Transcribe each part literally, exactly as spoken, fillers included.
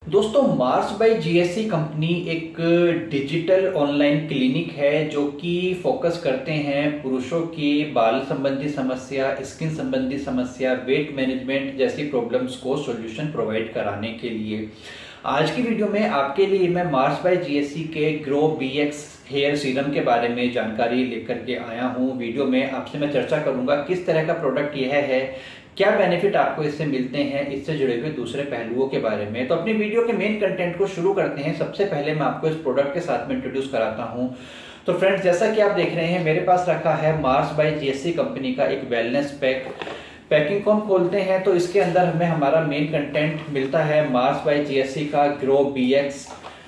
दोस्तों, Mars by GSC company एक digital online clinic है जो कि फोकस करते हैं पुरुषों की बाल संबंधी समस्या, स्किन संबंधी समस्या, वेट मैनेजमेंट जैसी प्रॉब्लम्स को सॉल्यूशन प्रोवाइड कराने के लिए। आज की वीडियो में आपके लिए मैं मार्स बाय जीएससी के ग्रो बीएक्स हेयर सीरम के बारे में जानकारी लेकर के आया हूं। वीडियो में आपसे मैं चर्चा करूंगा किस तरह का प्रोडक्ट यह है, क्या बेनिफिट आपको इससे मिलते हैं, इससे जुड़े हुए दूसरे पहलुओं के बारे में। तो अपनी वीडियो के मेन कंटेंट को शुरू करते हैं। सबसे पहले मैं आपको इस प्रोडक्ट के साथ में इंट्रोड्यूस कराता हूं। तो फ्रेंड्स, जैसा कि आप देख रहे हैं, मेरे पास रखा है मार्स बाय जीएससी कंपनी का एक वेलनेस पैक। पैकिंग को हम खोलते हैं तो इसके अंदर हमें हमारा मेन कंटेंट मिलता है मार्स बाय जीएससी का grow BX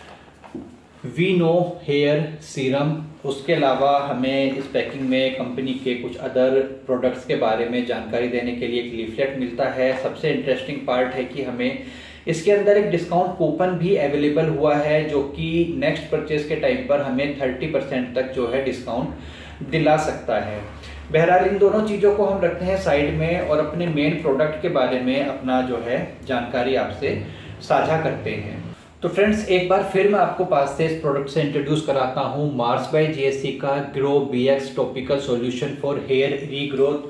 we know hair serum. उसके अलावा हमें इस पैकिंग में कंपनी के कुछ अदर प्रोडक्ट्स के बारे में जानकारी देने के लिए एक लीफलेट मिलता है। सबसे इंटरेस्टिंग पार्ट है कि हमें इसके अंदर एक डिस्काउंट कूपन भी अवेलेबल हुआ है जो कि नेक्स्ट परचेज के टाइम पर हमें थर्टी परसेंट तक जो है डिस्काउंट दिला सकता है। बहरहाल इन दोनों चीज़ों को हम रखते हैं साइड में और अपने मेन प्रोडक्ट के बारे में अपना जो है जानकारी आपसे साझा करते हैं। तो फ्रेंड्स, एक बार फिर मैं आपको पास से इस प्रोडक्ट से इंट्रोड्यूस कराता हूं मार्स बाय जीएससी का grow BX topical solution for hair regrowth.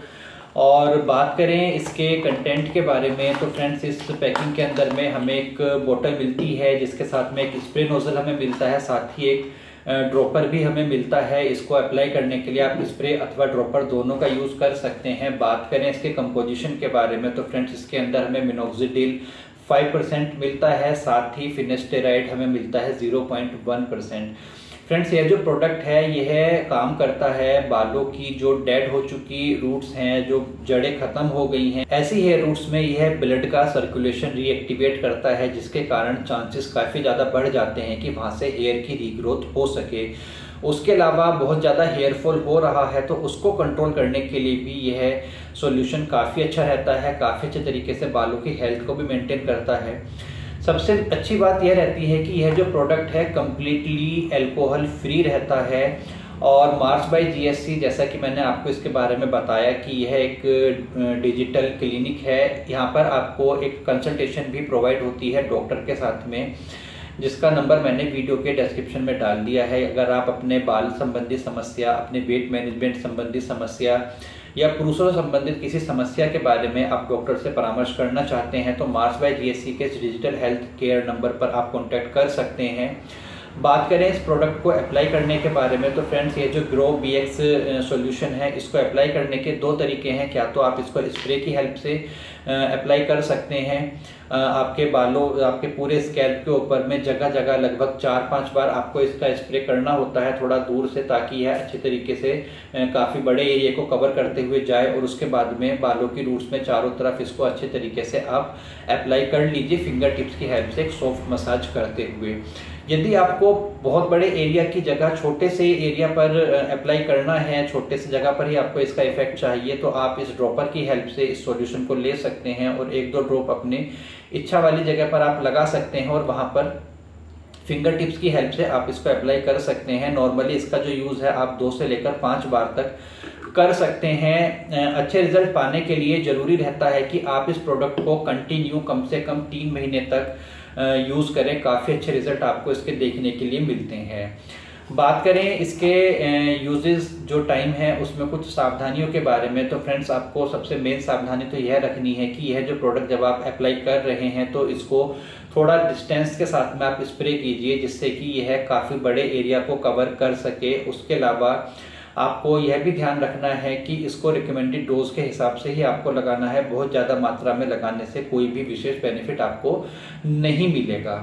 और बात करें इसके कंटेंट के बारे में तो फ्रेंड्स, इस पैकिंग के अंदर में हमें एक बोतल मिलती है जिसके साथ में एक स्प्रे नोजल हमें मिलता है, साथ ही एक ड्रॉपर भी हमें मिलता है। इसको अप्लाई करने के लिए आप स्प्रे अथवा ड्रॉपर दोनों का यूज़ कर सकते हैं। बात करें इसके कंपोजिशन के बारे में तो फ्रेंड्स, इसके अंदर हमें मिनोक्सिडिल फाइव परसेंट मिलता है, साथ ही फिनेस्टेराइड हमें मिलता है zero point one percent. Friends, यह जो प्रोडक्ट है यह काम करता है बालों की जो डेड हो चुकी रूट्स हैं, जो जड़ें खत्म हो गई हैं, ऐसी हेयर रूट्स में यह ब्लड का सर्कुलेशन रीएक्टिवेट करता है, जिसके कारण चांसेस काफ़ी ज़्यादा बढ़ जाते हैं कि वहाँ से हेयर की रीग्रोथ हो सके। उसके अलावा बहुत ज़्यादा हेयर फॉल हो रहा है तो उसको कंट्रोल करने के लिए भी यह सॉल्यूशन काफ़ी अच्छा रहता है, काफ़ी अच्छे तरीके से बालों की हेल्थ को भी मेंटेन करता है। सबसे अच्छी बात यह रहती है कि यह जो प्रोडक्ट है कम्प्लीटली अल्कोहल फ्री रहता है। और मार्स बाय जीएससी, जैसा कि मैंने आपको इसके बारे में बताया कि यह एक डिजिटल क्लिनिक है। यहाँ पर आपको एक कंसल्टेशन भी प्रोवाइड होती है डॉक्टर के साथ में, जिसका नंबर मैंने वीडियो के डिस्क्रिप्शन में डाल दिया है। अगर आप अपने बाल संबंधी समस्या, अपने वेट मैनेजमेंट संबंधी समस्या या पुरुषों से संबंधित किसी समस्या के बारे में आप डॉक्टर से परामर्श करना चाहते हैं तो मार्स बाय जीएससी के डिजिटल हेल्थ केयर नंबर पर आप कॉन्टैक्ट कर सकते हैं। बात करें इस प्रोडक्ट को अप्लाई करने के बारे में तो फ्रेंड्स, ये जो ग्रो बीएक्स सॉल्यूशन है इसको अप्लाई करने के दो तरीके हैं। क्या तो आप इसको स्प्रे की हेल्प से अप्लाई कर सकते हैं आपके बालों, आपके पूरे स्कैल्प के ऊपर में जगह जगह लगभग चार पांच बार आपको इसका स्प्रे करना होता है थोड़ा दूर से, ताकि यह अच्छे तरीके से काफ़ी बड़े एरिया को कवर करते हुए जाए। और उसके बाद में बालों की रूट्स में चारों तरफ इसको अच्छे तरीके से आप अप्लाई कर लीजिए फिंगर टिप्स की हेल्प से एक सॉफ्ट मसाज करते हुए। यदि आपको बहुत बड़े एरिया की जगह छोटे से एरिया पर अप्लाई करना है, छोटे से जगह पर ही आपको इसका इफेक्ट चाहिए, तो आप इस ड्रॉपर की हेल्प से इस सॉल्यूशन को ले सकते हैं और एक दो ड्रॉप अपने इच्छा वाली जगह पर आप लगा सकते हैं और वहां पर फिंगर टिप्स की हेल्प से आप इसको अप्लाई कर सकते हैं। नॉर्मली इसका जो यूज़ है आप दो से लेकर पाँच बार तक कर सकते हैं। अच्छे रिजल्ट पाने के लिए जरूरी रहता है कि आप इस प्रोडक्ट को कंटिन्यू कम से कम तीन महीने तक यूज़ करें। काफ़ी अच्छे रिजल्ट आपको इसके देखने के लिए मिलते हैं। बात करें इसके यूजेस जो टाइम है उसमें कुछ सावधानियों के बारे में तो फ्रेंड्स, आपको सबसे मेन सावधानी तो यह रखनी है कि यह जो प्रोडक्ट जब आप अप्लाई कर रहे हैं तो इसको थोड़ा डिस्टेंस के साथ में आप स्प्रे कीजिए, जिससे कि यह काफ़ी बड़े एरिया को कवर कर सके। उसके अलावा आपको यह भी ध्यान रखना है कि इसको रिकमेंडेड डोज के हिसाब से ही आपको लगाना है। बहुत ज़्यादा मात्रा में लगाने से कोई भी विशेष बेनिफिट आपको नहीं मिलेगा।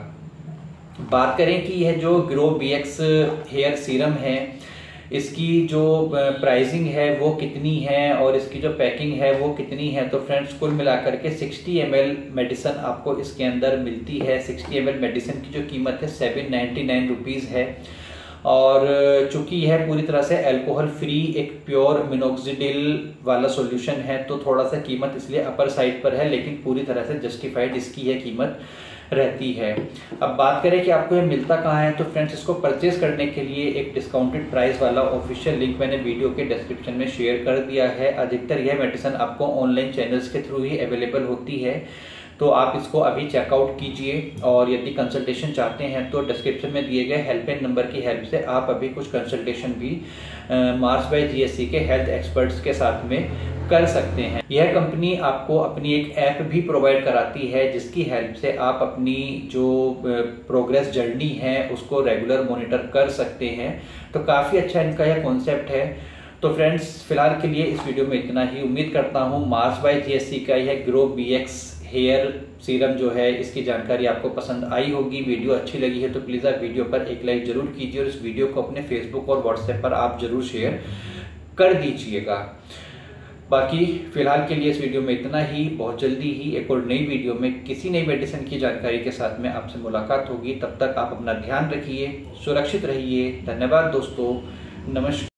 बात करें कि यह जो ग्रो बीएक्स हेयर सीरम है इसकी जो प्राइसिंग है वो कितनी है और इसकी जो पैकिंग है वो कितनी है, तो फ्रेंड्स कुल मिलाकर के सिक्सटी एम एल मेडिसिन आपको इसके अंदर मिलती है। सिक्सटी एम एल मेडिसिन की जो कीमत है सेवन नाइन्टी नाइन रुपीज़ है। और चूंकि यह पूरी तरह से अल्कोहल फ्री एक प्योर मिनोक्सिडिल वाला सॉल्यूशन है तो थोड़ा सा कीमत इसलिए अपर साइड पर है, लेकिन पूरी तरह से जस्टिफाइड इसकी यह कीमत रहती है। अब बात करें कि आपको ये मिलता कहाँ है, तो फ्रेंड्स इसको परचेज करने के लिए एक डिस्काउंटेड प्राइस वाला ऑफिशियल लिंक मैंने वीडियो के डिस्क्रिप्शन में शेयर कर दिया है। अधिकतर यह मेडिसिन आपको ऑनलाइन चैनल्स के थ्रू ही अवेलेबल होती है, तो आप इसको अभी चेकआउट कीजिए। और यदि कंसल्टेशन चाहते हैं तो डिस्क्रिप्शन में दिए गए हेल्पलाइन नंबर की हेल्प से आप अभी कुछ कंसल्टेशन भी मार्स बाय जीएससी के हेल्थ एक्सपर्ट्स के साथ में कर सकते हैं। यह कंपनी आपको अपनी एक ऐप भी प्रोवाइड कराती है जिसकी हेल्प से आप अपनी जो प्रोग्रेस जर्नी है उसको रेगुलर मॉनिटर कर सकते हैं। तो काफ़ी अच्छा इनका यह कॉन्सेप्ट है। तो फ्रेंड्स, फिलहाल के लिए इस वीडियो में इतना ही। उम्मीद करता हूँ मार्स बाय जीएससी का यह grow B X hair serum जो है इसकी जानकारी आपको पसंद आई होगी। वीडियो अच्छी लगी है तो प्लीज़ आप वीडियो पर एक लाइक जरूर कीजिए और इस वीडियो को अपने फेसबुक और व्हाट्सएप पर आप जरूर शेयर कर दीजिएगा। बाकी फिलहाल के लिए इस वीडियो में इतना ही। बहुत जल्दी ही एक और नई वीडियो में किसी नई मेडिसिन की जानकारी के साथ में आपसे मुलाकात होगी। तब तक आप अपना ध्यान रखिए, सुरक्षित रहिए। धन्यवाद दोस्तों, नमस्कार।